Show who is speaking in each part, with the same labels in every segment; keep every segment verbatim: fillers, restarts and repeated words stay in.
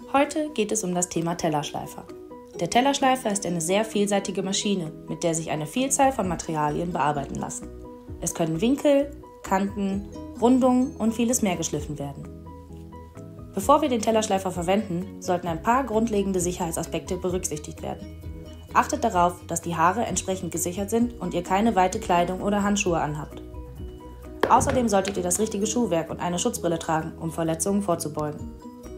Speaker 1: Heute geht es um das Thema Tellerschleifer. Der Tellerschleifer ist eine sehr vielseitige Maschine, mit der sich eine Vielzahl von Materialien bearbeiten lassen. Es können Winkel, Kanten, Rundungen und vieles mehr geschliffen werden. Bevor wir den Tellerschleifer verwenden, sollten ein paar grundlegende Sicherheitsaspekte berücksichtigt werden. Achtet darauf, dass die Haare entsprechend gesichert sind und ihr keine weite Kleidung oder Handschuhe anhabt. Außerdem solltet ihr das richtige Schuhwerk und eine Schutzbrille tragen, um Verletzungen vorzubeugen.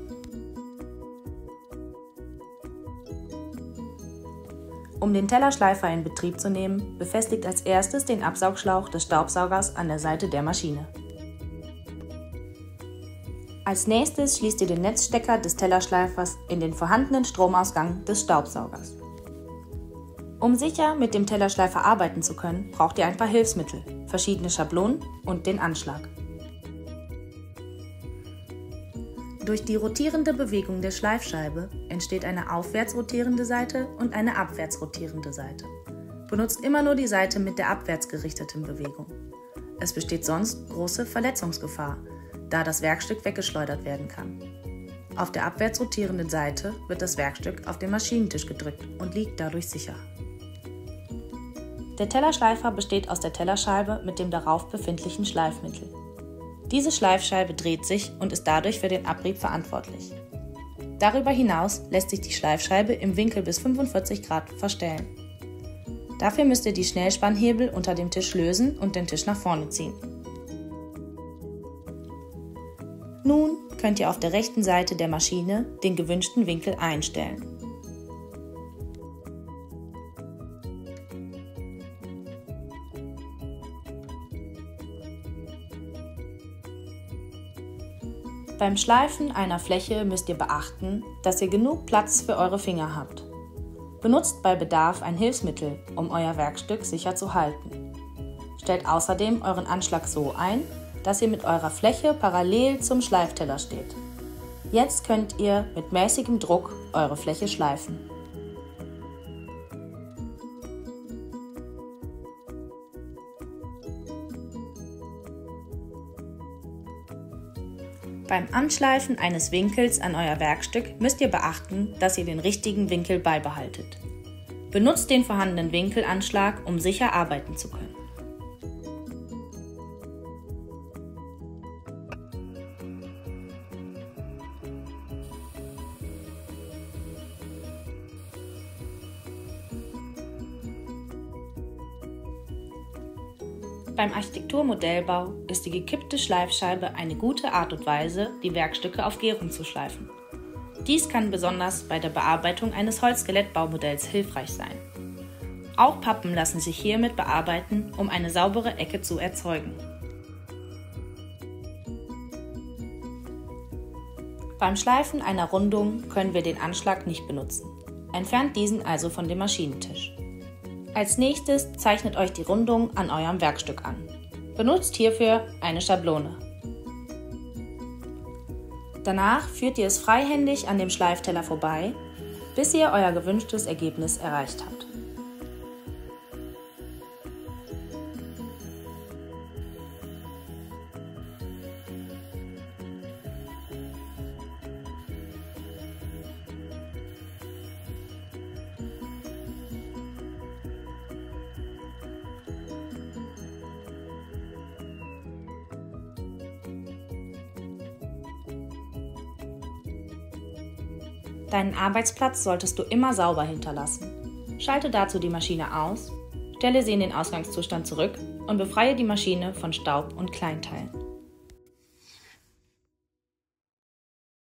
Speaker 1: Um den Tellerschleifer in Betrieb zu nehmen, befestigt als erstes den Absaugschlauch des Staubsaugers an der Seite der Maschine. Als nächstes schließt ihr den Netzstecker des Tellerschleifers in den vorhandenen Stromausgang des Staubsaugers. Um sicher mit dem Tellerschleifer arbeiten zu können, braucht ihr ein paar Hilfsmittel, verschiedene Schablonen und den Anschlag. Durch die rotierende Bewegung der Schleifscheibe entsteht eine aufwärts rotierende Seite und eine abwärts rotierende Seite. Benutzt immer nur die Seite mit der abwärts gerichteten Bewegung. Es besteht sonst große Verletzungsgefahr, da das Werkstück weggeschleudert werden kann. Auf der abwärts rotierenden Seite wird das Werkstück auf den Maschinentisch gedrückt und liegt dadurch sicher. Der Tellerschleifer besteht aus der Tellerscheibe mit dem darauf befindlichen Schleifmittel. Diese Schleifscheibe dreht sich und ist dadurch für den Abrieb verantwortlich. Darüber hinaus lässt sich die Schleifscheibe im Winkel bis fünfundvierzig Grad verstellen. Dafür müsst ihr die Schnellspannhebel unter dem Tisch lösen und den Tisch nach vorne ziehen. Nun könnt ihr auf der rechten Seite der Maschine den gewünschten Winkel einstellen. Beim Schleifen einer Fläche müsst ihr beachten, dass ihr genug Platz für eure Finger habt. Benutzt bei Bedarf ein Hilfsmittel, um euer Werkstück sicher zu halten. Stellt außerdem euren Anschlag so ein, dass ihr mit eurer Fläche parallel zum Schleifteller steht. Jetzt könnt ihr mit mäßigem Druck eure Fläche schleifen. Beim Anschleifen eines Winkels an euer Werkstück müsst ihr beachten, dass ihr den richtigen Winkel beibehaltet. Benutzt den vorhandenen Winkelanschlag, um sicher arbeiten zu können. Beim Architekturmodellbau ist die gekippte Schleifscheibe eine gute Art und Weise, die Werkstücke auf Gärung zu schleifen. Dies kann besonders bei der Bearbeitung eines Holzskelettbaumodells hilfreich sein. Auch Pappen lassen sich hiermit bearbeiten, um eine saubere Ecke zu erzeugen. Beim Schleifen einer Rundung können wir den Anschlag nicht benutzen. Entfernt diesen also von dem Maschinentisch. Als nächstes zeichnet euch die Rundung an eurem Werkstück an. Benutzt hierfür eine Schablone. Danach führt ihr es freihändig an dem Schleifteller vorbei, bis ihr euer gewünschtes Ergebnis erreicht habt. Deinen Arbeitsplatz solltest du immer sauber hinterlassen. Schalte dazu die Maschine aus, stelle sie in den Ausgangszustand zurück und befreie die Maschine von Staub und Kleinteilen.